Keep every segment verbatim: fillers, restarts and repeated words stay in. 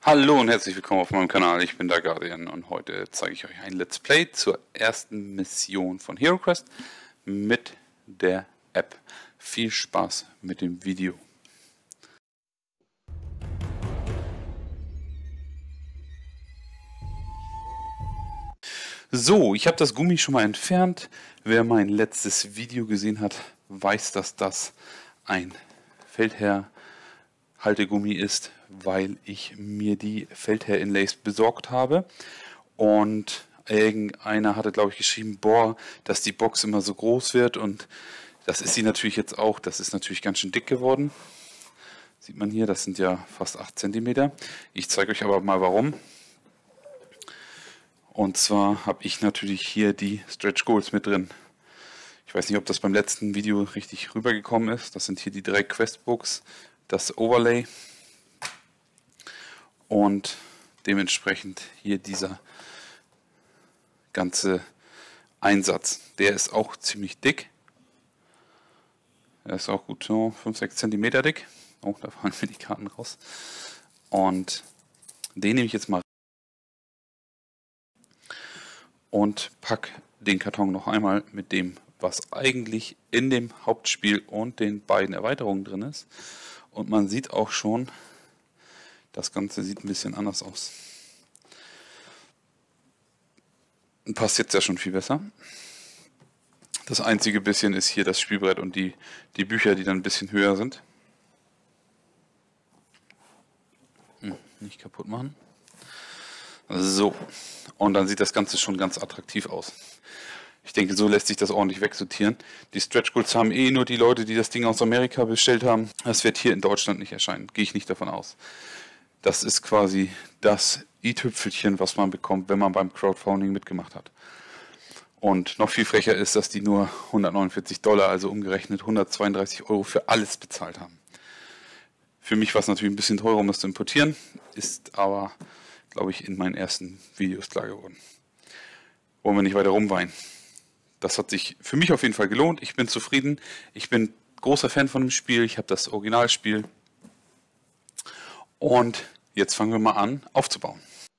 Hallo und herzlich willkommen auf meinem Kanal, ich bin der Guardian und heute zeige ich euch ein Let's Play zur ersten Mission von HeroQuest mit der App. Viel Spaß mit dem Video. So, ich habe das Gummi schon mal entfernt. Wer mein letztes Video gesehen hat, weiß, dass das ein Feldherr-Haltegummi ist, weil ich mir die Feldherr-Inlays besorgt habe. Und irgendeiner hatte, glaube ich, geschrieben, boah, dass die Box immer so groß wird, und das ist sie natürlich jetzt auch. Das ist natürlich ganz schön dick geworden. Sieht man hier, das sind ja fast acht Zentimeter. Ich zeige euch aber mal warum. Und zwar habe ich natürlich hier die Stretch Goals mit drin. Ich weiß nicht, ob das beim letzten Video richtig rübergekommen ist. Das sind hier die drei Questbooks, das Overlay und dementsprechend hier dieser ganze Einsatz. Der ist auch ziemlich dick. Er ist auch gut so fünf, sechs Zentimeter dick. Oh, da fallen mir die Karten raus. Und den nehme ich jetzt mal und pack den Karton noch einmal mit dem, was eigentlich in dem Hauptspiel und den beiden Erweiterungen drin ist. Und man sieht auch schon, das Ganze sieht ein bisschen anders aus. Passt jetzt ja schon viel besser. Das einzige bisschen ist hier das Spielbrett und die, die Bücher, die dann ein bisschen höher sind. Hm, nicht kaputt machen. So, und dann sieht das Ganze schon ganz attraktiv aus. Ich denke, so lässt sich das ordentlich wegsortieren. Die Stretch Goals haben eh nur die Leute, die das Ding aus Amerika bestellt haben. Das wird hier in Deutschland nicht erscheinen, gehe ich nicht davon aus. Das ist quasi das i-Tüpfelchen, was man bekommt, wenn man beim Crowdfunding mitgemacht hat. Und noch viel frecher ist, dass die nur hundertneunundvierzig Dollar, also umgerechnet hundertzweiunddreißig Euro für alles bezahlt haben. Für mich war es natürlich ein bisschen teurer, um das zu importieren, ist aber, glaube ich, in meinen ersten Videos klar geworden. Wollen wir nicht weiter rumweinen. Das hat sich für mich auf jeden Fall gelohnt. Ich bin zufrieden. Ich bin großer Fan von dem Spiel. Ich habe das Originalspiel. Und jetzt fangen wir mal an aufzubauen.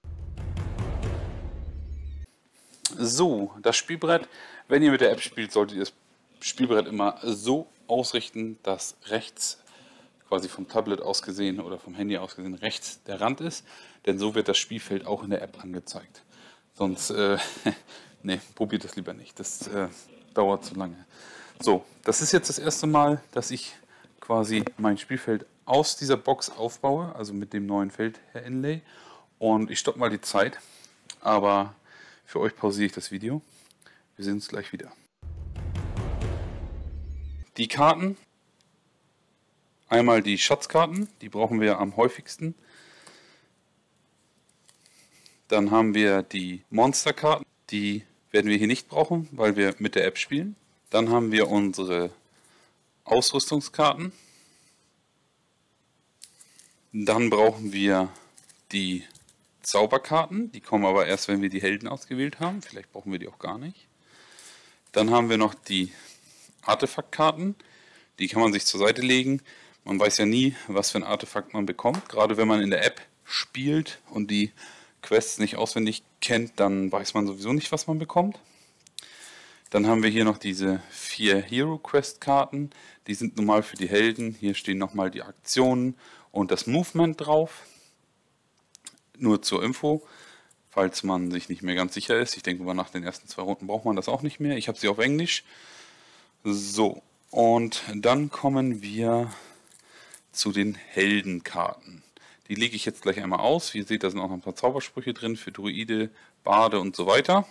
So, das Spielbrett. Wenn ihr mit der App spielt, solltet ihr das Spielbrett immer so ausrichten, dass rechts, quasi vom Tablet aus gesehen oder vom Handy aus gesehen, rechts der Rand ist. Denn so wird das Spielfeld auch in der App angezeigt. Sonst, äh, ne, probiert das lieber nicht. Das äh, dauert zu lange. So, das ist jetzt das erste Mal, dass ich quasi mein Spielfeld aus dieser Box aufbaue, also mit dem neuen Feldherr-Inlay. Und ich stoppe mal die Zeit, aber für euch pausiere ich das Video. Wir sehen uns gleich wieder. Die Karten, einmal die Schatzkarten, die brauchen wir am häufigsten. Dann haben wir die Monsterkarten, die werden wir hier nicht brauchen, weil wir mit der App spielen. Dann haben wir unsere Ausrüstungskarten. Dann brauchen wir die Zauberkarten, die kommen aber erst, wenn wir die Helden ausgewählt haben. Vielleicht brauchen wir die auch gar nicht. Dann haben wir noch die Artefaktkarten, die kann man sich zur Seite legen. Man weiß ja nie, was für ein Artefakt man bekommt. Gerade wenn man in der App spielt und die Quests nicht auswendig kennt, dann weiß man sowieso nicht, was man bekommt. Dann haben wir hier noch diese vier Hero Quest Karten. Die sind normal für die Helden. Hier stehen nochmal die Aktionen und das Movement drauf. Nur zur Info, falls man sich nicht mehr ganz sicher ist. Ich denke mal, nach den ersten zwei Runden braucht man das auch nicht mehr. Ich habe sie auf Englisch. So, und dann kommen wir zu den Heldenkarten. Die lege ich jetzt gleich einmal aus. Wie ihr seht, da sind auch noch ein paar Zaubersprüche drin für Druide, Barde und so weiter.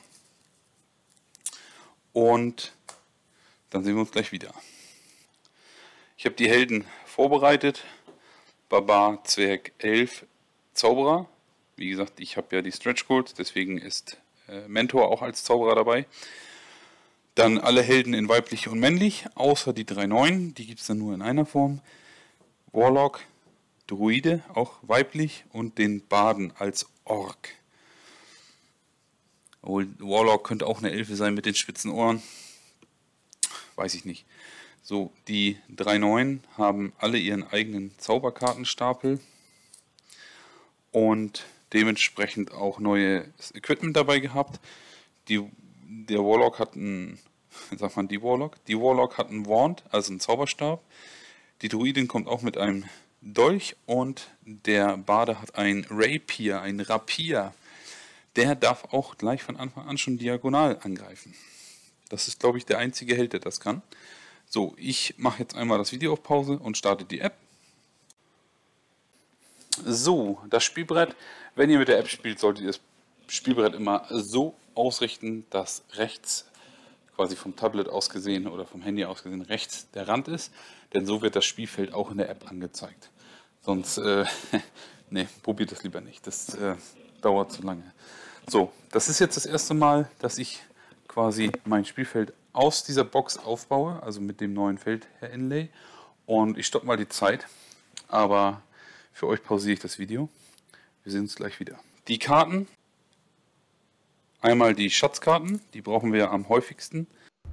Und dann sehen wir uns gleich wieder. Ich habe die Helden vorbereitet. Barbar, Zwerg, Elf, Zauberer. Wie gesagt, ich habe ja die Stretch Goals, deswegen ist äh, Mentor auch als Zauberer dabei. Dann alle Helden in weiblich und männlich, außer die drei neuen. Die gibt es dann nur in einer Form. Warlock, Druide, auch weiblich, und den Baden als Ork. Warlock könnte auch eine Elfe sein mit den spitzen Ohren. Weiß ich nicht. So, die drei neuen haben alle ihren eigenen Zauberkartenstapel. und dementsprechend auch neues Equipment dabei gehabt. Die, der Warlock hat einen, sagt man die Warlock? Die Warlock hat einen Wand, also einen Zauberstab. Die Druidin kommt auch mit einem Dolch und der Bade hat ein Rapier, ein Rapier. Der darf auch gleich von Anfang an schon diagonal angreifen. Das ist, glaube ich, der einzige Held, der das kann. So, ich mache jetzt einmal das Video auf Pause und starte die App. So, das Spielbrett. Wenn ihr mit der App spielt, solltet ihr das Spielbrett immer so ausrichten, dass rechts, quasi vom Tablet aus gesehen oder vom Handy aus gesehen, rechts der Rand ist. Denn so wird das Spielfeld auch in der App angezeigt. Sonst, äh, ne, probiert das lieber nicht. Das äh, dauert zu lange. So, das ist jetzt das erste Mal, dass ich quasi mein Spielfeld aus dieser Box aufbaue, also mit dem neuen Feld-Inlay. Und ich stoppe mal die Zeit, aber für euch pausiere ich das Video. Wir sehen uns gleich wieder. Die Karten, einmal die Schatzkarten, die brauchen wir am häufigsten.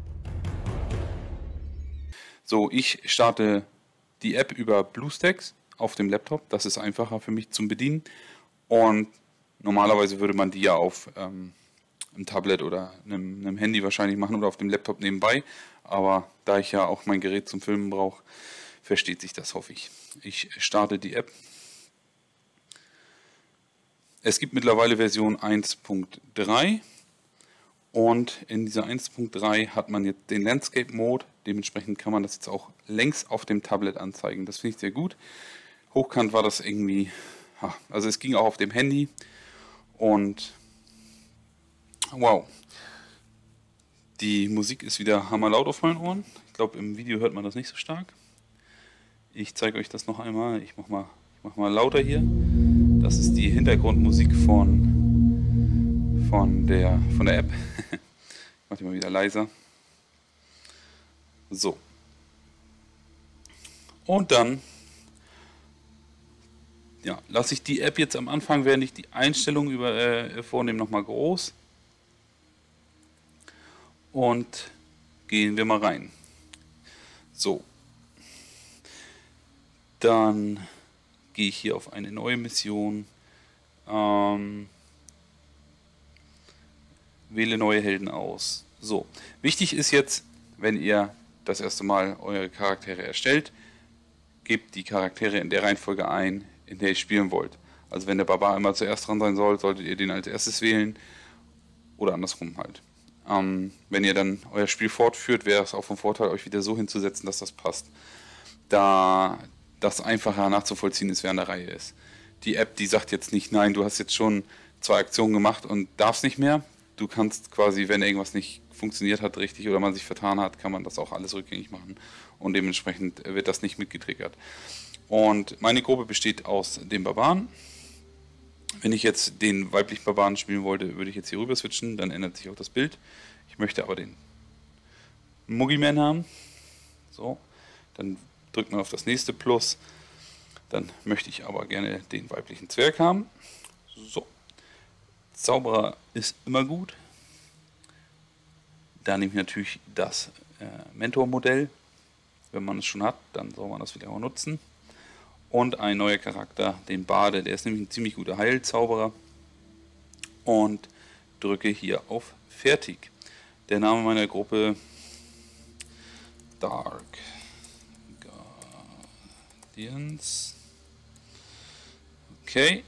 So, ich starte die App über BlueStacks auf dem Laptop, das ist einfacher für mich zum Bedienen. Und normalerweise würde man die ja auf ähm, einem Tablet oder einem, einem Handy wahrscheinlich machen oder auf dem Laptop nebenbei. Aber da ich ja auch mein Gerät zum Filmen brauche, versteht sich das, hoffe ich. Ich starte die App. Es gibt mittlerweile Version eins Punkt drei und in dieser eins Punkt drei hat man jetzt den Landscape Mode. Dementsprechend kann man das jetzt auch längs auf dem Tablet anzeigen. Das finde ich sehr gut. Hochkant war das irgendwie, also es ging auch auf dem Handy und wow. Die Musik ist wieder hammerlaut auf meinen Ohren. Ich glaube, im Video hört man das nicht so stark. Ich zeige euch das noch einmal. Ich mache mal, ich mach mal lauter hier. Das ist die Hintergrundmusik von, von, der, von der App. Ich mache die mal wieder leiser. So. Und dann ja, lasse ich die App jetzt am Anfang, während ich die Einstellungen über, äh, vornehme, nochmal groß. Und gehen wir mal rein. So. Dann gehe ich hier auf eine neue Mission. Ähm, wähle neue Helden aus. So. Wichtig ist jetzt, wenn ihr das erste Mal eure Charaktere erstellt, gebt die Charaktere in der Reihenfolge ein, in der ihr spielen wollt. Also wenn der Barbar immer zuerst dran sein soll, solltet ihr den als erstes wählen. Oder andersrum halt. Ähm, wenn ihr dann euer Spiel fortführt, wäre es auch von Vorteil, euch wieder so hinzusetzen, dass das passt. Da das einfacher nachzuvollziehen ist, wer an der Reihe ist. Die App, die sagt jetzt nicht, nein, du hast jetzt schon zwei Aktionen gemacht und darfst nicht mehr. Du kannst quasi, wenn irgendwas nicht funktioniert hat richtig oder man sich vertan hat, kann man das auch alles rückgängig machen. Und dementsprechend wird das nicht mitgetriggert. Und meine Gruppe besteht aus dem Barbaren. Wenn ich jetzt den weiblichen Barbaren spielen wollte, würde ich jetzt hier rüber switchen, dann ändert sich auch das Bild. Ich möchte aber den Muggieman haben. So, dann drückt man auf das nächste Plus. Dann möchte ich aber gerne den weiblichen Zwerg haben. So, Zauberer ist immer gut. Da nehme ich natürlich das äh, Mentor-Modell. Wenn man es schon hat, dann soll man das wieder auch nutzen. Und ein neuer Charakter, den Bade, der ist nämlich ein ziemlich guter Heilzauberer. Und drücke hier auf Fertig. Der Name meiner Gruppe Dark Guardians. Okay.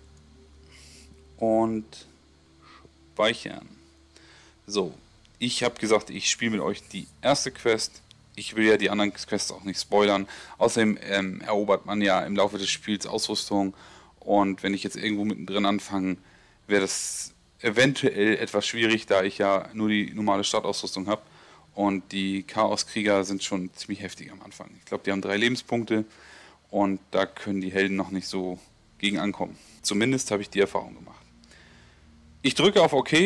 Und speichern. So, ich habe gesagt, ich spiele mit euch die erste Quest. Ich will ja die anderen Quests auch nicht spoilern. Außerdem ähm, erobert man ja im Laufe des Spiels Ausrüstung. Und wenn ich jetzt irgendwo mittendrin anfange, wäre das eventuell etwas schwierig, da ich ja nur die normale Startausrüstung habe. Und die Chaoskrieger sind schon ziemlich heftig am Anfang. Ich glaube, die haben drei Lebenspunkte und da können die Helden noch nicht so gegen ankommen. Zumindest habe ich die Erfahrung gemacht. Ich drücke auf OK.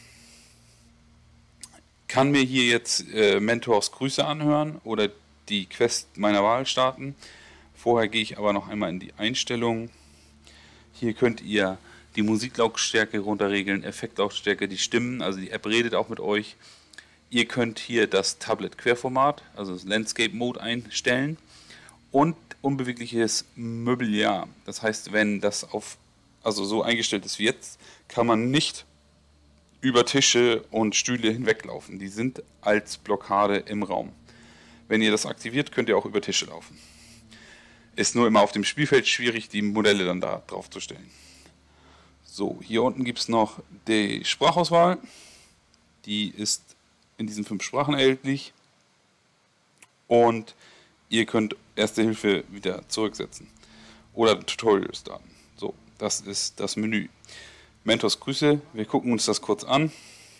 Kann mir hier jetzt äh, Mentors Grüße anhören oder die Quest meiner Wahl starten. Vorher gehe ich aber noch einmal in die Einstellungen. Hier könnt ihr die Musiklautstärke runterregeln, Effektlautstärke, die Stimmen, also die App redet auch mit euch. Ihr könnt hier das Tablet-Querformat, also das Landscape Mode einstellen und unbewegliches Mobiliar. Das heißt, wenn das auf, also so eingestellt ist wie jetzt, kann man nicht über Tische und Stühle hinweglaufen. Die sind als Blockade im Raum. Wenn ihr das aktiviert, könnt ihr auch über Tische laufen. Ist nur immer auf dem Spielfeld schwierig, die Modelle dann da drauf zu stellen. So, hier unten gibt es noch die Sprachauswahl. Die ist in diesen fünf Sprachen erhältlich. Und ihr könnt Erste Hilfe wieder zurücksetzen. Oder Tutorials starten. So, das ist das Menü. Mentos Grüße, wir gucken uns das kurz an.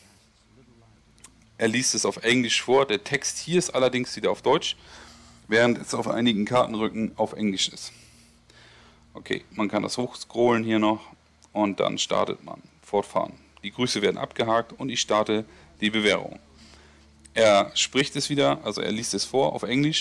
Er liest es auf Englisch vor. Der Text hier ist allerdings wieder auf Deutsch, während es auf einigen Kartenrücken auf Englisch ist. Okay, man kann das hochscrollen hier noch und dann startet man. Fortfahren. Die Grüße werden abgehakt und ich starte die Bewährung. Er spricht es wieder, also er liest es vor auf Englisch.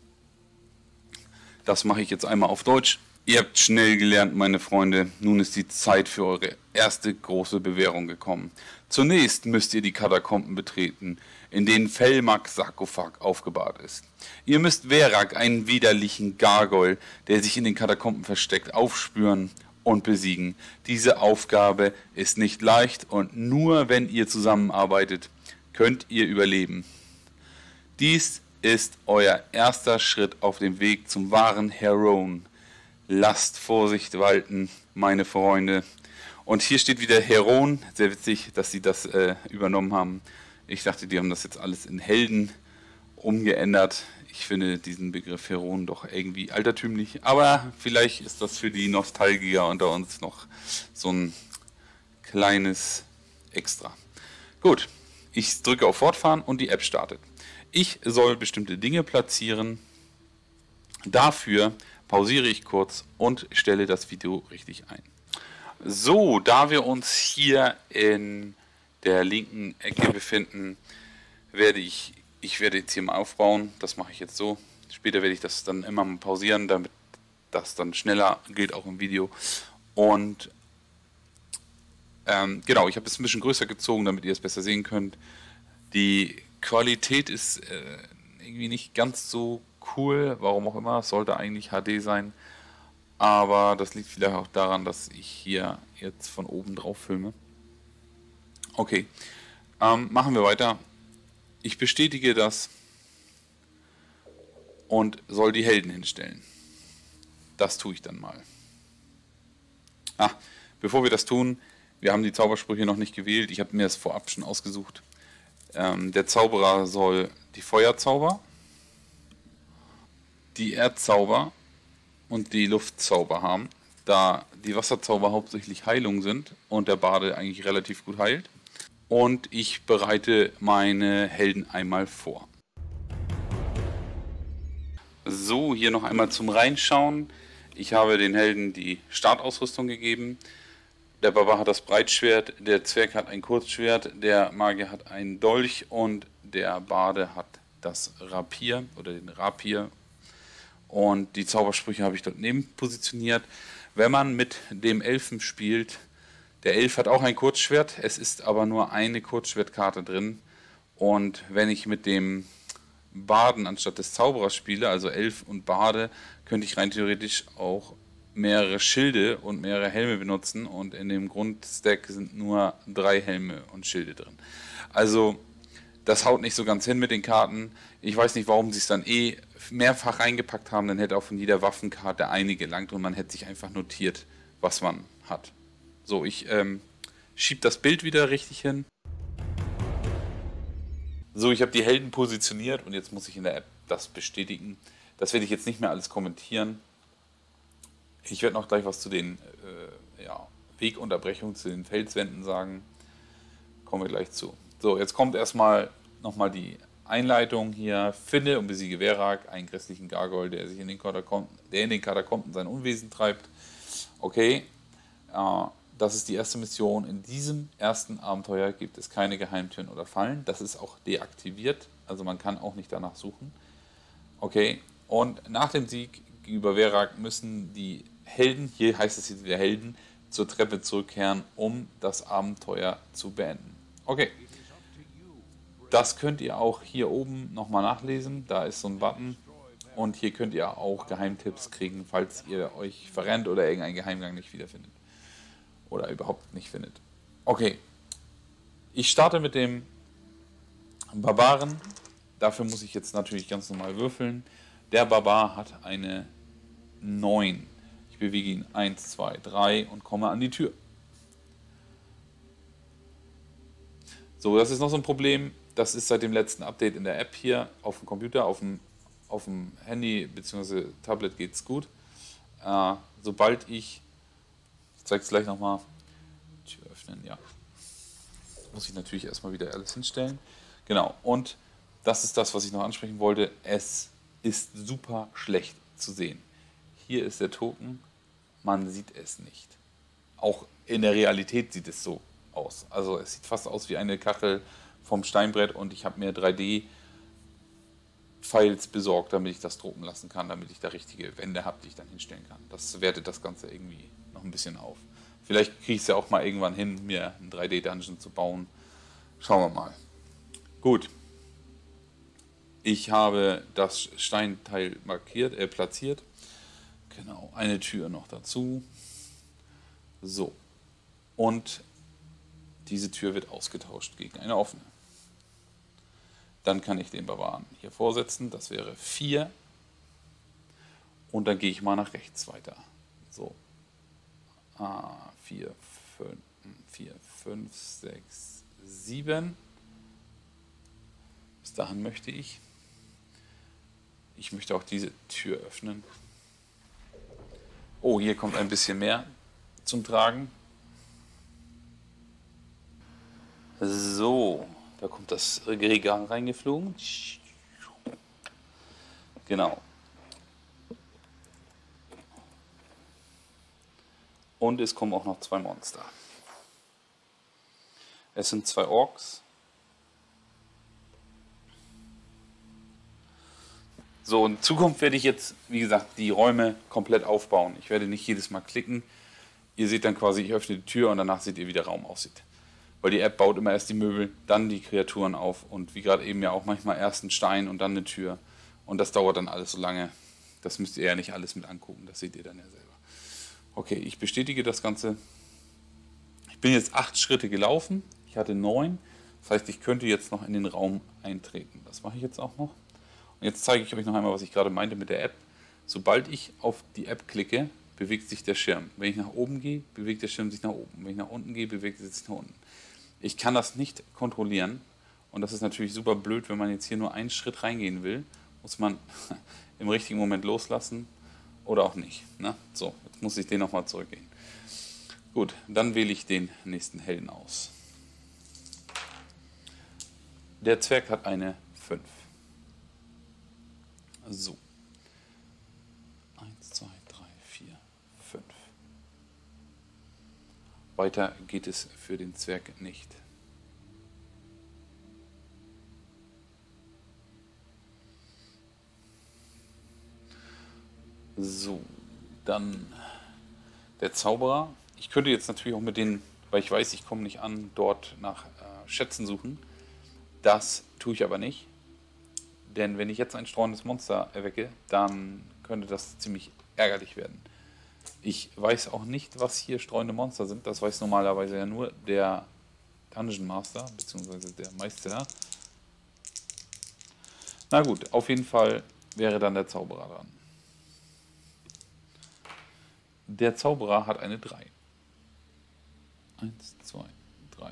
Das mache ich jetzt einmal auf Deutsch. Ihr habt schnell gelernt, meine Freunde. Nun ist die Zeit für eure erste große Bewährung gekommen. Zunächst müsst ihr die Katakomben betreten, in denen Felmak Sarkophag aufgebahrt ist. Ihr müsst Verak, einen widerlichen Gargoyle, der sich in den Katakomben versteckt, aufspüren und besiegen. Diese Aufgabe ist nicht leicht und nur wenn ihr zusammenarbeitet, könnt ihr überleben. Dies ist euer erster Schritt auf dem Weg zum wahren Heron. Lasst Vorsicht walten, meine Freunde. Und hier steht wieder Heron. Sehr witzig, dass sie das äh, übernommen haben. Ich dachte, die haben das jetzt alles in Helden umgeändert. Ich finde diesen Begriff Heron doch irgendwie altertümlich. Aber vielleicht ist das für die Nostalgiker unter uns noch so ein kleines Extra. Gut, ich drücke auf Fortfahren und die App startet. Ich soll bestimmte Dinge platzieren. Dafür pausiere ich kurz und stelle das Video richtig ein. So, da wir uns hier in der linken Ecke befinden, werde ich, ich werde jetzt hier mal aufbauen. Das mache ich jetzt so. Später werde ich das dann immer mal pausieren, damit das dann schneller geht, auch im Video. Und ähm, genau, ich habe es ein bisschen größer gezogen, damit ihr es besser sehen könnt. Die Qualität ist äh, irgendwie nicht ganz so cool, warum auch immer, es sollte eigentlich H D sein, aber das liegt vielleicht auch daran, dass ich hier jetzt von oben drauf filme. Okay, ähm, machen wir weiter. Ich bestätige das und soll die Helden hinstellen. Das tue ich dann mal. Ah, bevor wir das tun, wir haben die Zaubersprüche noch nicht gewählt, ich habe mir das vorab schon ausgesucht. Ähm, der Zauberer soll die Feuerzauber, die Erdzauber und die Luftzauber haben, da die Wasserzauber hauptsächlich Heilung sind und der Bade eigentlich relativ gut heilt. Und ich bereite meine Helden einmal vor. So, hier noch einmal zum Reinschauen. Ich habe den Helden die Startausrüstung gegeben. Der Barbar hat das Breitschwert, der Zwerg hat ein Kurzschwert, der Magier hat einen Dolch und der Bade hat das Rapier oder den Rapier. Und die Zaubersprüche habe ich dort neben positioniert. Wenn man mit dem Elfen spielt, der Elf hat auch ein Kurzschwert, es ist aber nur eine Kurzschwertkarte drin. Und wenn ich mit dem Baden anstatt des Zauberers spiele, also Elf und Bade, könnte ich rein theoretisch auch mehrere Schilde und mehrere Helme benutzen. Und in dem Grundstack sind nur drei Helme und Schilde drin. Also das haut nicht so ganz hin mit den Karten. Ich weiß nicht, warum sie es dann eh mehrfach reingepackt haben. Dann hätte auch von jeder Waffenkarte eine gelangt und man hätte sich einfach notiert, was man hat. So, ich ähm, schiebe das Bild wieder richtig hin. So, ich habe die Helden positioniert und jetzt muss ich in der App das bestätigen. Das werde ich jetzt nicht mehr alles kommentieren. Ich werde noch gleich was zu den äh, ja, Wegunterbrechungen, zu den Felswänden sagen. Kommen wir gleich zu. So, jetzt kommt erstmal nochmal die Einleitung hier. Finde und besiege Verak, einen grässlichen Gargoyle, der sich in den Katakomben, der in den Katakomben sein Unwesen treibt. Okay, äh, das ist die erste Mission. In diesem ersten Abenteuer gibt es keine Geheimtüren oder Fallen. Das ist auch deaktiviert, also man kann auch nicht danach suchen. Okay, und nach dem Sieg über Verak müssen die Helden, hier heißt es jetzt wieder Helden, zur Treppe zurückkehren, um das Abenteuer zu beenden. Okay, das könnt ihr auch hier oben nochmal nachlesen. Da ist so ein Button und hier könnt ihr auch Geheimtipps kriegen, falls ihr euch verrennt oder irgendeinen Geheimgang nicht wiederfindet. Oder überhaupt nicht findet. Okay. Ich starte mit dem Barbaren. Dafür muss ich jetzt natürlich ganz normal würfeln. Der Barbar hat eine neun. Ich bewege ihn eins, zwei, drei und komme an die Tür. So, das ist noch so ein Problem. Das ist seit dem letzten Update in der App hier auf dem Computer, auf dem, auf dem Handy bzw. Tablet geht es gut. Äh, sobald ich, ich zeige es gleich nochmal, Tür öffnen, ja. Muss ich natürlich erstmal wieder alles hinstellen. Genau, und das ist das, was ich noch ansprechen wollte. Es ist super schlecht zu sehen. Hier ist der Token, man sieht es nicht. Auch in der Realität sieht es so aus. Also es sieht fast aus wie eine Kachel vom Steinbrett und ich habe mir drei D-Files besorgt, damit ich das drucken lassen kann, damit ich da richtige Wände habe, die ich dann hinstellen kann. Das wertet das Ganze irgendwie noch ein bisschen auf. Vielleicht kriege ich es ja auch mal irgendwann hin, mir einen drei D-Dungeon zu bauen. Schauen wir mal. Gut. Ich habe das Steinteil markiert, äh, platziert. Genau, eine Tür noch dazu. So. Und diese Tür wird ausgetauscht gegen eine offene. Dann kann ich den Barbaren hier vorsetzen. Das wäre vier. Und dann gehe ich mal nach rechts weiter. So. Ah, vier, fünf, vier, fünf, sechs, sieben. Bis dahin möchte ich. Ich möchte auch diese Tür öffnen. Oh, hier kommt ein bisschen mehr zum Tragen. So, da kommt das Regal reingeflogen. Genau. Und es kommen auch noch zwei Monster. Es sind zwei Orks. So, in Zukunft werde ich jetzt, wie gesagt, die Räume komplett aufbauen. Ich werde nicht jedes Mal klicken. Ihr seht dann quasi, ich öffne die Tür und danach seht ihr, wie der Raum aussieht. Weil die App baut immer erst die Möbel, dann die Kreaturen auf und wie gerade eben ja auch manchmal erst einen Stein und dann eine Tür. Und das dauert dann alles so lange. Das müsst ihr ja nicht alles mit angucken, das seht ihr dann ja selber. Okay, ich bestätige das Ganze. Ich bin jetzt acht Schritte gelaufen. Ich hatte neun. Das heißt, ich könnte jetzt noch in den Raum eintreten. Das mache ich jetzt auch noch. Und jetzt zeige ich euch noch einmal, was ich gerade meinte mit der App. Sobald ich auf die App klicke, bewegt sich der Schirm. Wenn ich nach oben gehe, bewegt der Schirm sich nach oben. Wenn ich nach unten gehe, bewegt er sich nach unten. Ich kann das nicht kontrollieren. Und das ist natürlich super blöd, wenn man jetzt hier nur einen Schritt reingehen will. Muss man im richtigen Moment loslassen oder auch nicht. Ne? So, jetzt muss ich den nochmal zurückgehen. Gut, dann wähle ich den nächsten Helden aus. Der Zwerg hat eine fünf. So. eins, zwei, drei, vier, fünf. Weiter geht es für den Zwerg nicht. So, dann der Zauberer. Ich könnte jetzt natürlich auch mit den, weil ich weiß, ich komme nicht an, dort nach äh, Schätzen suchen. Das tue ich aber nicht. Denn wenn ich jetzt ein streuendes Monster erwecke, dann könnte das ziemlich ärgerlich werden. Ich weiß auch nicht, was hier streunende Monster sind. Das weiß normalerweise ja nur der Dungeon Master, beziehungsweise der Meister. Na gut, auf jeden Fall wäre dann der Zauberer dran. Der Zauberer hat eine drei. Eins, zwei, drei.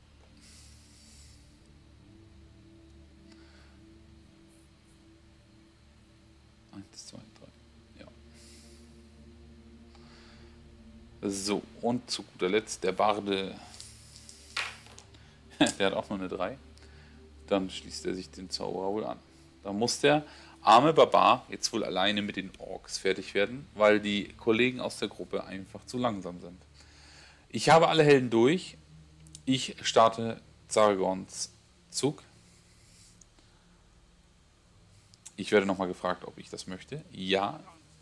Eins, zwei, drei. Ja. So, und zu guter Letzt der Barde. Der hat auch nur eine drei. Dann schließt er sich den Zauberer wohl an. Da muss der arme Barbar jetzt wohl alleine mit den Orks fertig werden, weil die Kollegen aus der Gruppe einfach zu langsam sind. Ich habe alle Helden durch. Ich starte Zargons Zug. Ich werde nochmal gefragt, ob ich das möchte. Ja.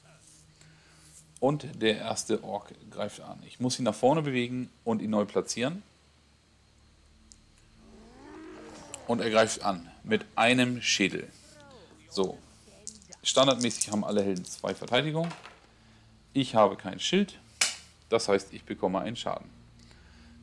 Und der erste Ork greift an. Ich muss ihn nach vorne bewegen und ihn neu platzieren. Und er greift an mit einem Schädel. So. Standardmäßig haben alle Helden zwei Verteidigung. Ich habe kein Schild. Das heißt, ich bekomme einen Schaden.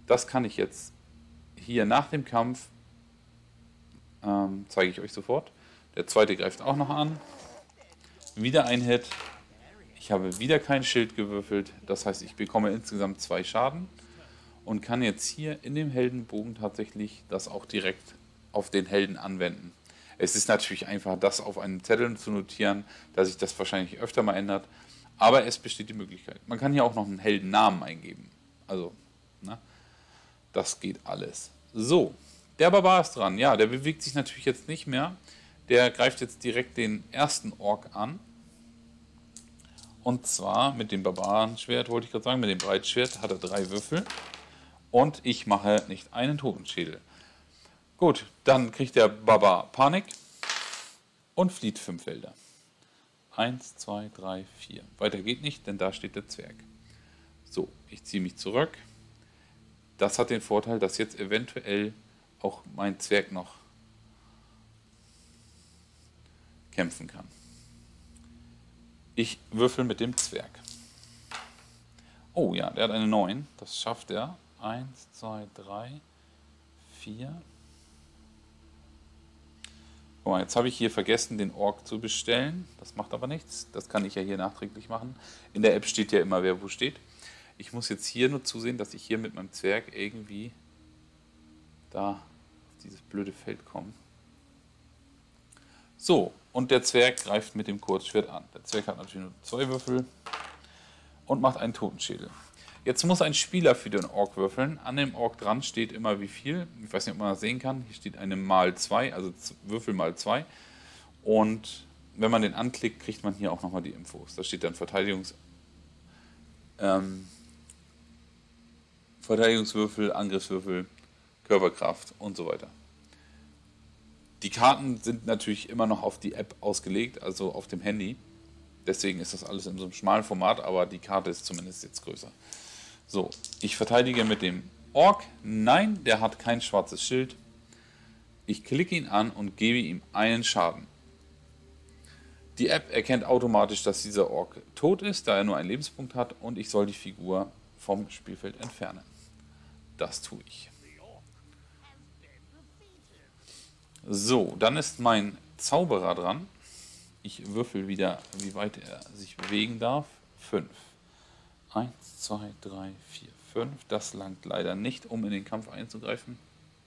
das kann ich jetzt hier nach dem Kampf, ähm, zeige ich euch sofort. Der zweite greift auch noch an. Wieder ein Hit. Ich habe wieder kein Schild gewürfelt. Das heißt, ich bekomme insgesamt zwei Schaden. Und kann jetzt hier in dem Heldenbogen tatsächlich das auch direkt auf den Helden anwenden. Es ist natürlich einfach, das auf einen Zettel zu notieren, dass sich das wahrscheinlich öfter mal ändert. Aber es besteht die Möglichkeit. Man kann hier auch noch einen Heldennamen eingeben. Also, ne, das geht alles. So, der Barbar ist dran. Ja, der bewegt sich natürlich jetzt nicht mehr. Der greift jetzt direkt den ersten Ork an. Und zwar mit dem Barbarenschwert, wollte ich gerade sagen, mit dem Breitschwert hat er drei Würfel. Und ich mache nicht einen Totenschädel. Gut, dann kriegt der Barbar Panik und flieht fünf Felder. Eins, zwei, drei, vier. Weiter geht nicht, denn da steht der Zwerg. So, ich ziehe mich zurück. Das hat den Vorteil, dass jetzt eventuell auch mein Zwerg noch kämpfen kann. Ich würfel mit dem Zwerg. Oh ja, der hat eine neun. Das schafft er. eins, zwei, drei, vier. Guck mal, jetzt habe ich hier vergessen, den Ork zu bestellen. Das macht aber nichts. Das kann ich ja hier nachträglich machen. In der App steht ja immer, wer wo steht. Ich muss jetzt hier nur zusehen, dass ich hier mit meinem Zwerg irgendwie da auf dieses blöde Feld komme. So, und der Zwerg greift mit dem Kurzschwert an. Der Zwerg hat natürlich nur zwei Würfel und macht einen Totenschädel. Jetzt muss ein Spieler für den Ork würfeln. An dem Ork dran steht immer wie viel. Ich weiß nicht, ob man das sehen kann. Hier steht eine mal zwei, also Würfel mal zwei. Und wenn man den anklickt, kriegt man hier auch nochmal die Infos. Da steht dann Verteidigungs, ähm, Verteidigungswürfel, Angriffswürfel, Körperkraft und so weiter. Die Karten sind natürlich immer noch auf die App ausgelegt, also auf dem Handy. Deswegen ist das alles in so einem schmalen Format, aber die Karte ist zumindest jetzt größer. So, ich verteidige mit dem Ork. Nein, der hat kein schwarzes Schild. Ich klicke ihn an und gebe ihm einen Schaden. Die App erkennt automatisch, dass dieser Ork tot ist, da er nur einen Lebenspunkt hat, und ich soll die Figur vom Spielfeld entfernen. Das tue ich. So, dann ist mein Zauberer dran. Ich würfel wieder, wie weit er sich bewegen darf. fünf. eins, zwei, drei, vier, fünf. Das langt leider nicht, um in den Kampf einzugreifen.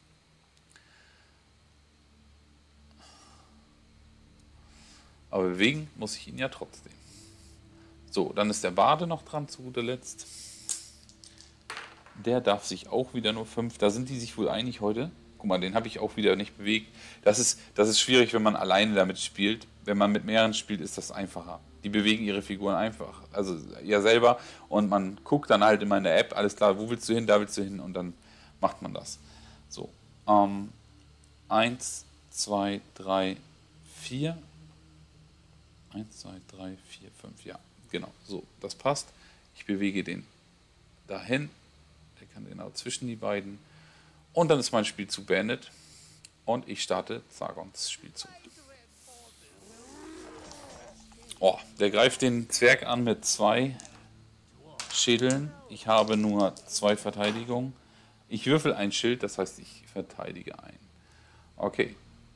Aber bewegen muss ich ihn ja trotzdem. So, dann ist der Bade noch dran, zu guter Letzt. Der darf sich auch wieder nur fünf. Da sind die sich wohl einig heute. Guck mal, den habe ich auch wieder nicht bewegt. Das ist, das ist schwierig, wenn man alleine damit spielt. Wenn man mit mehreren spielt, ist das einfacher. Die bewegen ihre Figuren einfach. Also ja selber. Und man guckt dann halt immer in der App, alles klar, wo willst du hin, da willst du hin. Und dann macht man das. So. Ähm, eins, zwei, drei, vier. eins, zwei, drei, vier, fünf. Ja, genau. So, das passt. Ich bewege den dahin. Der kann genau zwischen die beiden. Und dann ist mein Spielzug beendet und ich starte Zagons Spielzug. Oh, der greift den Zwerg an mit zwei Schädeln. Ich habe nur zwei Verteidigungen. Ich würfel ein Schild, das heißt, ich verteidige ein. Okay.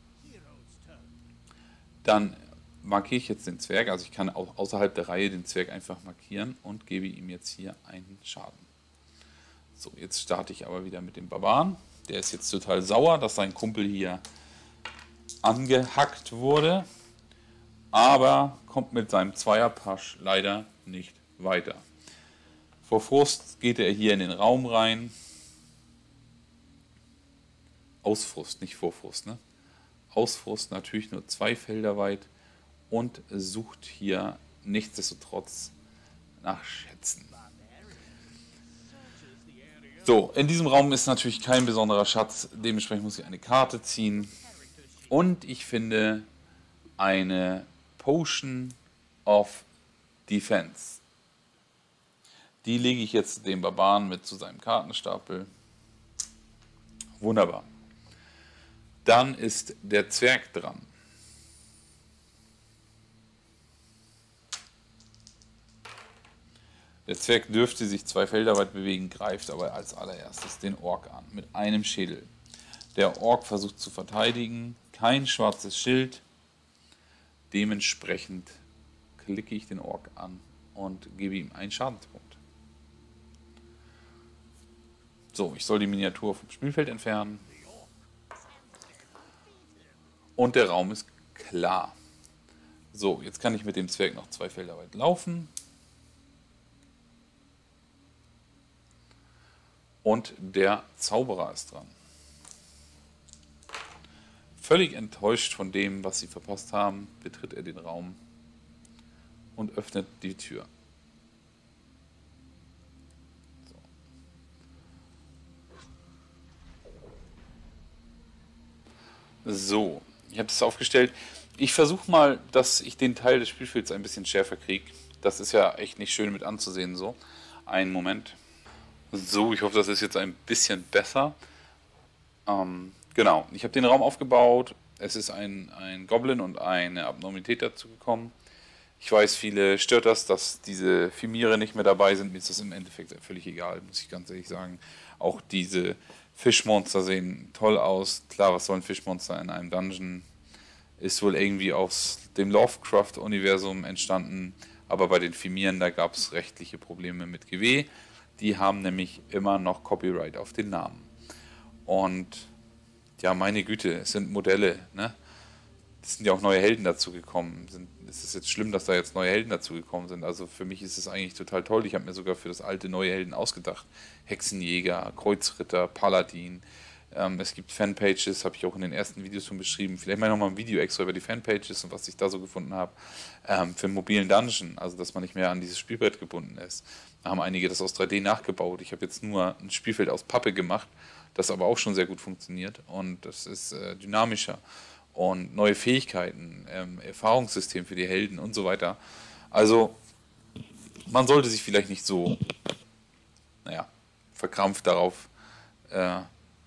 Dann markiere ich jetzt den Zwerg. Also ich kann auch außerhalb der Reihe den Zwerg einfach markieren und gebe ihm jetzt hier einen Schaden. So, jetzt starte ich aber wieder mit dem Barbaren. Der ist jetzt total sauer, dass sein Kumpel hier angehackt wurde. Aber kommt mit seinem Zweierpasch leider nicht weiter. Vor Frust geht er hier in den Raum rein. Aus Frust, nicht vor Frust, ne? Aus Frust natürlich nur zwei Felder weit und sucht hier nichtsdestotrotz nach Schätzen. So, in diesem Raum ist natürlich kein besonderer Schatz, dementsprechend muss ich eine Karte ziehen. Und ich finde eine Potion of Defense. Die lege ich jetzt dem Barbaren mit zu seinem Kartenstapel. Wunderbar. Dann ist der Zwerg dran. Der Zwerg dürfte sich zwei Felder weit bewegen, greift aber als allererstes den Ork an, mit einem Schädel. Der Ork versucht zu verteidigen, kein schwarzes Schild. Dementsprechend klicke ich den Ork an und gebe ihm einen Schadenspunkt. So, ich soll die Miniatur vom Spielfeld entfernen. Und der Raum ist klar. So, jetzt kann ich mit dem Zwerg noch zwei Felder weit laufen. Und der Zauberer ist dran. Völlig enttäuscht von dem, was sie verpasst haben, betritt er den Raum und öffnet die Tür. So, so ich habe das aufgestellt. Ich versuche mal, dass ich den Teil des Spielfelds ein bisschen schärfer kriege. Das ist ja echt nicht schön mit anzusehen so. Einen Moment. So, ich hoffe, das ist jetzt ein bisschen besser. Ähm, genau, ich habe den Raum aufgebaut. Es ist ein, ein Goblin und eine Abnormität dazu gekommen. Ich weiß, viele stört das, dass diese Fimire nicht mehr dabei sind. Mir ist das im Endeffekt völlig egal, muss ich ganz ehrlich sagen. Auch diese Fischmonster sehen toll aus. Klar, was soll ein Fischmonster in einem Dungeon? Ist wohl irgendwie aus dem Lovecraft-Universum entstanden. Aber bei den Fimiren, da gab es rechtliche Probleme mit G W. Die haben nämlich immer noch Copyright auf den Namen. Und ja, meine Güte, es sind Modelle, ne? Es sind ja auch neue Helden dazu gekommen. Sind, es ist jetzt schlimm, dass da jetzt neue Helden dazu gekommen sind. Also für mich ist es eigentlich total toll. Ich habe mir sogar für das alte neue Helden ausgedacht. Hexenjäger, Kreuzritter, Paladin. Ähm, es gibt Fanpages, habe ich auch in den ersten Videos schon beschrieben. Vielleicht mal nochmal ein Video extra über die Fanpages und was ich da so gefunden habe. Ähm, für einen mobilen Dungeon, also dass man nicht mehr an dieses Spielbrett gebunden ist. Da haben einige das aus drei D nachgebaut. Ich habe jetzt nur ein Spielfeld aus Pappe gemacht, das aber auch schon sehr gut funktioniert. Und das ist äh, dynamischer. Und neue Fähigkeiten, ähm, Erfahrungssystem für die Helden und so weiter. Also, man sollte sich vielleicht nicht so, naja, verkrampft darauf, äh,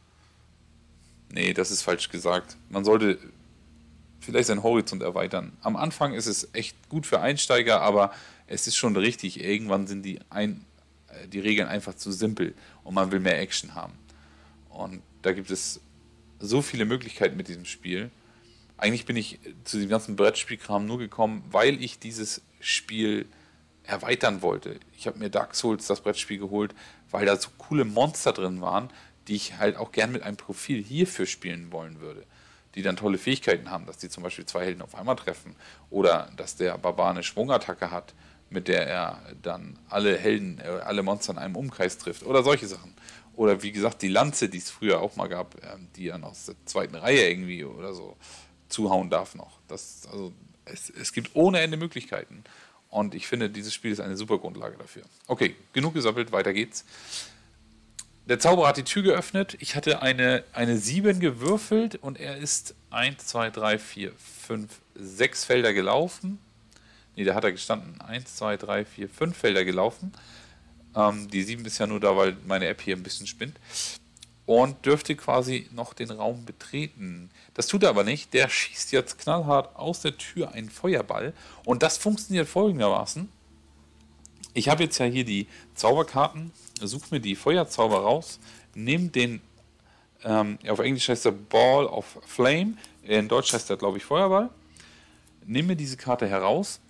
nee, das ist falsch gesagt. Man sollte vielleicht seinen Horizont erweitern. Am Anfang ist es echt gut für Einsteiger, aber es ist schon richtig, irgendwann sind die, ein, äh, die Regeln einfach zu simpel und man will mehr Action haben. Und da gibt es so viele Möglichkeiten mit diesem Spiel. Eigentlich bin ich zu dem ganzen Brettspielkram nur gekommen, weil ich dieses Spiel erweitern wollte. Ich habe mir Dark Souls, das Brettspiel, geholt, weil da so coole Monster drin waren, die ich halt auch gern mit einem Profil hierfür spielen wollen würde. Die dann tolle Fähigkeiten haben, dass die zum Beispiel zwei Helden auf einmal treffen. Oder dass der Barbar eine Schwungattacke hat, mit der er dann alle Helden, alle Monster in einem Umkreis trifft. Oder solche Sachen. Oder wie gesagt, die Lanze, die es früher auch mal gab, die dann aus der zweiten Reihe irgendwie oder so zuhauen darf noch. Das, also, es, es gibt ohne Ende Möglichkeiten. Und ich finde, dieses Spiel ist eine super Grundlage dafür. Okay, genug gesammelt, weiter geht's. Der Zauberer hat die Tür geöffnet. Ich hatte eine, eine sieben gewürfelt und er ist eins, zwei, drei, vier, fünf, sechs Felder gelaufen. Ne, da hat er gestanden. eins, zwei, drei, vier, fünf Felder gelaufen. Ähm, die sieben ist ja nur da, weil meine App hier ein bisschen spinnt. Und dürfte quasi noch den Raum betreten. Das tut er aber nicht. Der schießt jetzt knallhart aus der Tür einen Feuerball. Und das funktioniert folgendermaßen. Ich habe jetzt ja hier die Zauberkarten, suche mir die Feuerzauber raus, nehme den, ähm, auf Englisch heißt der Ball of Flame, in Deutsch heißt der, glaube ich, Feuerball, nehme mir diese Karte heraus,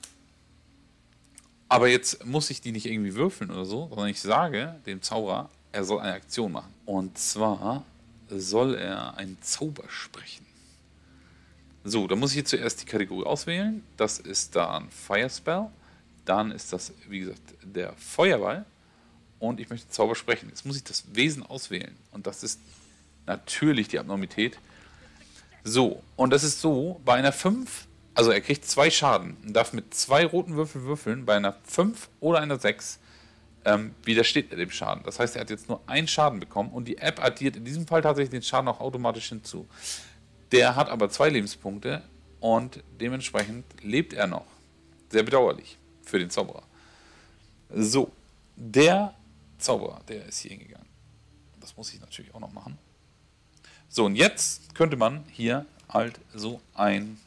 aber jetzt muss ich die nicht irgendwie würfeln oder so, sondern ich sage dem Zauberer, er soll eine Aktion machen. Und zwar soll er einen Zauber sprechen. So, da muss ich jetzt zuerst die Kategorie auswählen. Das ist dann Fire Spell. Dann ist das, wie gesagt, der Feuerball. Und ich möchte Zauber sprechen. Jetzt muss ich das Wesen auswählen. Und das ist natürlich die Abnormität. So, und das ist so, bei einer fünf, also er kriegt zwei Schaden und darf mit zwei roten Würfeln würfeln. Bei einer fünf oder einer sechs ähm, widersteht er dem Schaden. Das heißt, er hat jetzt nur einen Schaden bekommen und die App addiert in diesem Fall tatsächlich den Schaden auch automatisch hinzu. Der hat aber zwei Lebenspunkte und dementsprechend lebt er noch. Sehr bedauerlich für den Zauberer. So, der Zauberer, der ist hier hingegangen. Das muss ich natürlich auch noch machen. So, und jetzt könnte man hier halt so ein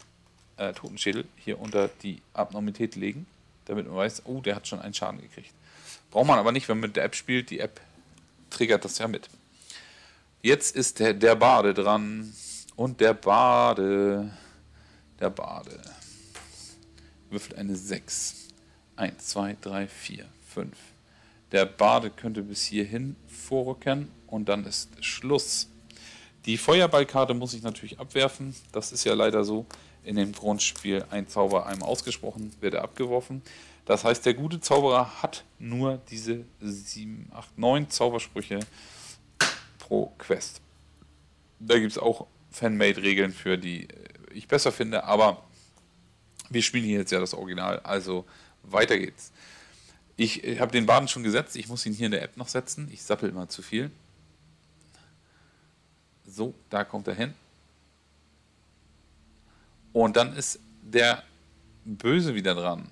äh, Totenschädel hier unter die Abnormität legen, damit man weiß, oh, der hat schon einen Schaden gekriegt. Braucht man aber nicht, wenn man mit der App spielt. Die App triggert das ja mit. Jetzt ist der, der Bade dran. Und der Bade, der Bade, würfelt eine sechs. eins, zwei, drei, vier, fünf. Der Bade könnte bis hierhin vorrücken und dann ist Schluss. Die Feuerballkarte muss ich natürlich abwerfen. Das ist ja leider so. In dem Grundspiel ein Zauber einmal ausgesprochen, wird er abgeworfen. Das heißt, der gute Zauberer hat nur diese sieben, acht, neun Zaubersprüche pro Quest. Da gibt es auch Fanmade-Regeln für, die ich besser finde, aber wir spielen hier jetzt ja das Original, also weiter geht's. Ich, ich habe den Baden schon gesetzt, ich muss ihn hier in der App noch setzen. Ich sappel immer zu viel. So, da kommt er hin. Und dann ist der Böse wieder dran.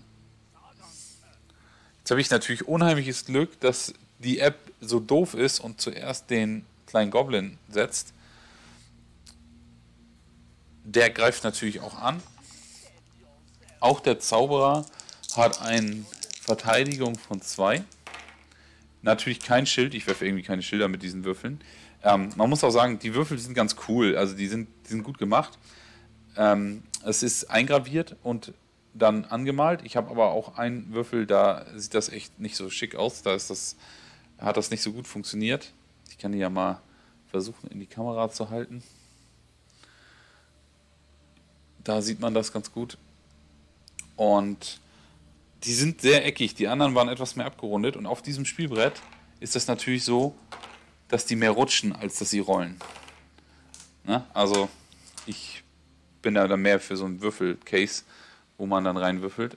Jetzt habe ich natürlich unheimliches Glück, dass die App so doof ist und zuerst den kleinen Goblin setzt. Der greift natürlich auch an. Auch der Zauberer hat eine Verteidigung von zwei. Natürlich kein Schild, ich werfe irgendwie keine Schilder mit diesen Würfeln. Ähm, man muss auch sagen, die Würfel sind ganz cool, also die sind, die sind gut gemacht. Ähm, es ist eingraviert und dann angemalt. Ich habe aber auch einen Würfel, da sieht das echt nicht so schick aus. Da ist das, hat das nicht so gut funktioniert. Ich kann die ja mal versuchen in die Kamera zu halten. Da sieht man das ganz gut. Und die sind sehr eckig. Die anderen waren etwas mehr abgerundet. Und auf diesem Spielbrett ist das natürlich so, dass die mehr rutschen, als dass sie rollen. Ne? Also ich bin da dann mehr für so einen Würfel-Case, wo man dann reinwürfelt.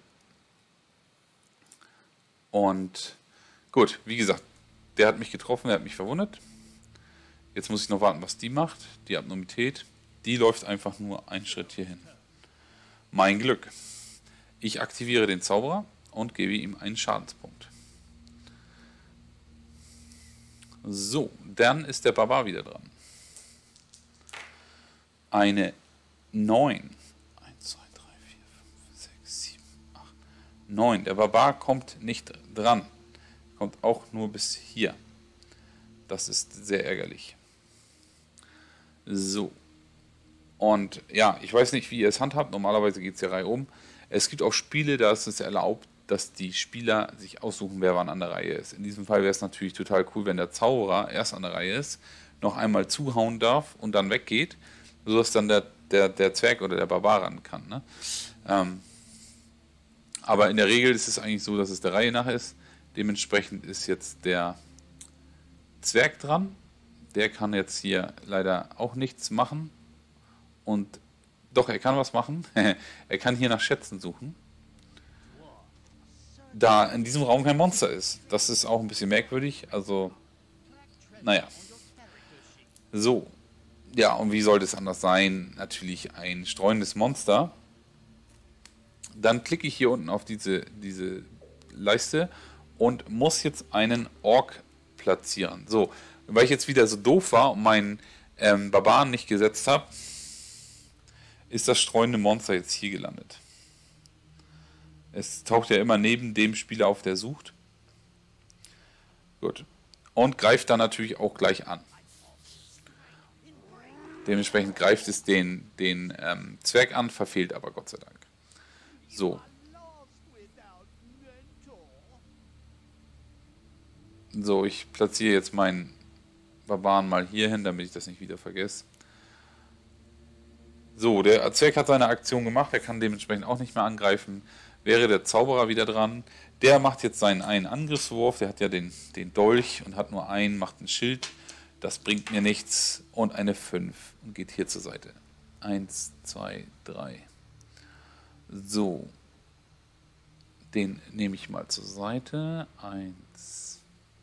Und gut, wie gesagt, der hat mich getroffen, der hat mich verwundet. Jetzt muss ich noch warten, was die macht. Die Abnormität, die läuft einfach nur einen Schritt hier hin. Mein Glück. Ich aktiviere den Zauberer und gebe ihm einen Schadenspunkt. So, dann ist der Barbar wieder dran. Eine neun. eins, zwei, drei, vier, fünf, sechs, sieben, acht, neun. Der Barbar kommt nicht dran. Kommt auch nur bis hier. Das ist sehr ärgerlich. So. Und ja, ich weiß nicht, wie ihr es handhabt. Normalerweise geht es ja reihum. Es gibt auch Spiele, da ist es erlaubt, dass die Spieler sich aussuchen, wer wann an der Reihe ist. In diesem Fall wäre es natürlich total cool, wenn der Zauberer erst an der Reihe ist, noch einmal zuhauen darf und dann weggeht, sodass dann der, der, der Zwerg oder der Barbar ran kann. Ne? Ähm, aber in der Regel ist es eigentlich so, dass es der Reihe nach ist. Dementsprechend ist jetzt der Zwerg dran. Der kann jetzt hier leider auch nichts machen. Und doch, er kann was machen. Er kann hier nach Schätzen suchen. Da in diesem Raum kein Monster ist. Das ist auch ein bisschen merkwürdig. Also, naja. So. Ja, und wie sollte es anders sein? Natürlich ein streuendes Monster. Dann klicke ich hier unten auf diese, diese Leiste und muss jetzt einen Ork platzieren. So, weil ich jetzt wieder so doof war und meinen ähm, Barbaren nicht gesetzt habe, ist das streunende Monster jetzt hier gelandet. Es taucht ja immer neben dem Spieler auf, der sucht. Gut. Und greift dann natürlich auch gleich an. Dementsprechend greift es den, den ähm, Zwerg an, verfehlt aber Gott sei Dank. So. So, ich platziere jetzt meinen Barbaren mal hier hin, damit ich das nicht wieder vergesse. So, der Zwerg hat seine Aktion gemacht, er kann dementsprechend auch nicht mehr angreifen. Wäre der Zauberer wieder dran. Der macht jetzt seinen einen Angriffswurf, der hat ja den, den Dolch und hat nur einen, macht ein Schild. Das bringt mir nichts und eine fünf und geht hier zur Seite. eins, zwei, drei. So. Den nehme ich mal zur Seite. eins.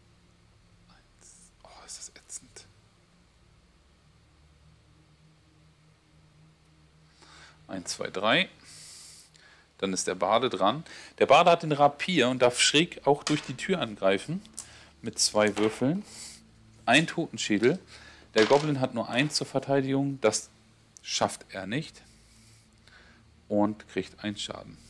Oh, ist das ätzend. eins, zwei, drei. Dann ist der Bade dran. Der Bade hat den Rapier und darf schräg auch durch die Tür angreifen. Mit zwei Würfeln. Ein Totenschädel. Der Goblin hat nur eins zur Verteidigung. Das schafft er nicht. Und kriegt einen Schaden.